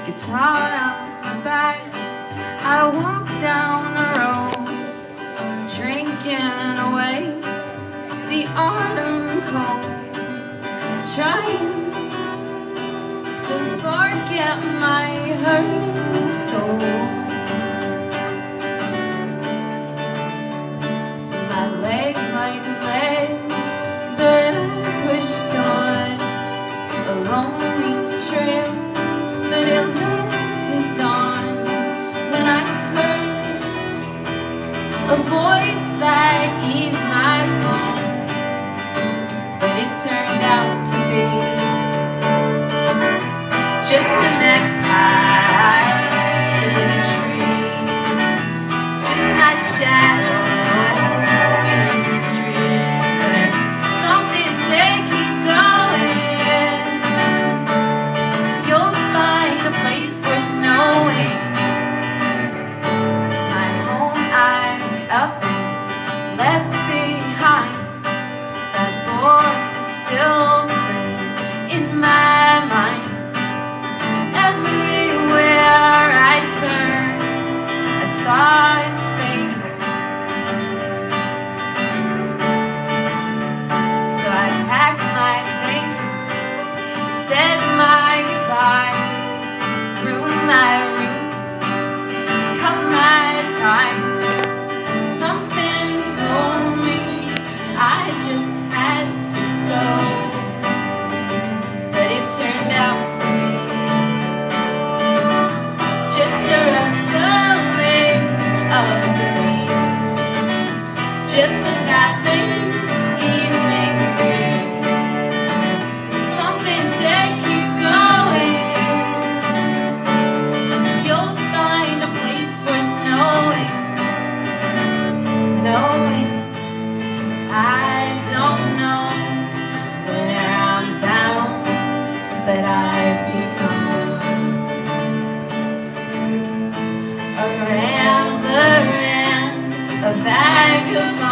guitar on my back, I walk down the road, drinking away the autumn cold, trying to forget my hurting soul. My legs like lead, but I pushed on a lonely trail, but it led to dawn when I heard a voice that eased my bones. But it turned out to be just a magpie in a tree, just my shadow in the street. But something said keep going, you'll find a place worth knowing. My home I up left behind, that boy is still free in my mind. Everywhere I turned, I saw his face. So I packed my things, said my goodbyes, grew my roots, cut my ties. Something told me I just had to go, but it turned out to be just the rustling of the leaves, just the passing evening breeze. Something said keep going, you'll find a place worth knowing. I don't know where I'm bound, but I've become a rambler and a vagabond.